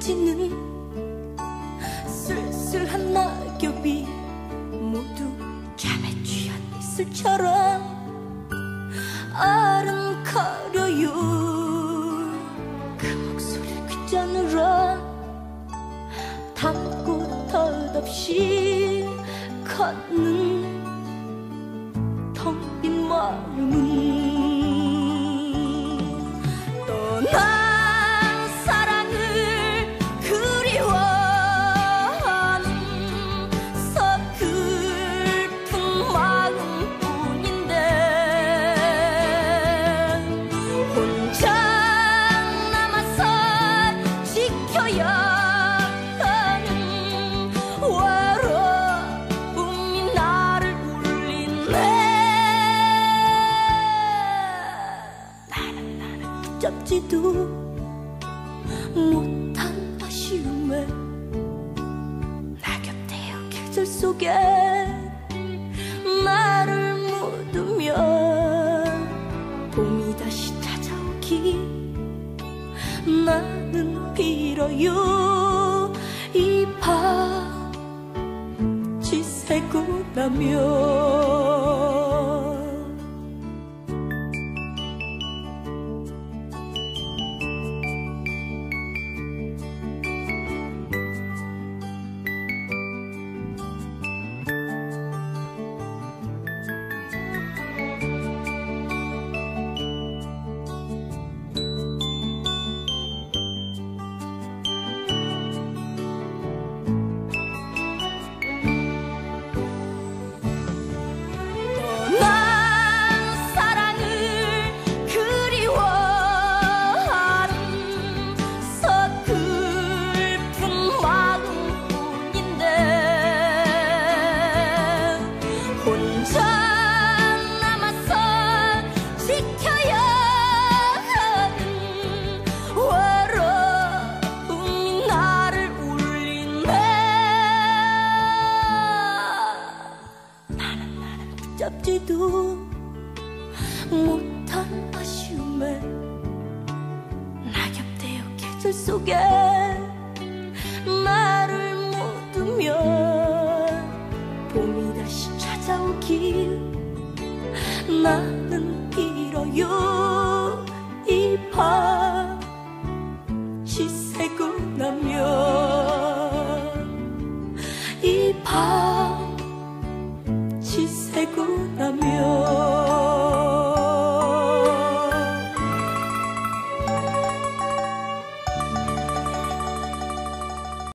떨어지는 쓸쓸한 낙엽이 모두 잠에 취한 이슬처럼 아른거려요. 그 목소리를 귓전으로 담고 덧없이 걷는 텅 빈 마음은 떠난 사랑을 그리워하는 서글픈 마음뿐인데 혼자 남아서 지켜야 하는 외로움이 나를 울리네. 나는 붙잡지도 못한 아쉬움에 낙엽대어 계절 속에 나를 묻으며 봄이 다시 찾아오기 나는 빌어요. 이 밤 지새고 나면 잡지도 못한 아쉬움에 낙엽대어 계절 속에 나를 묻으며 봄이 다시 찾아오길 나는 빌어요. 이 밤 지새고 나면 이 밤 지새고 나면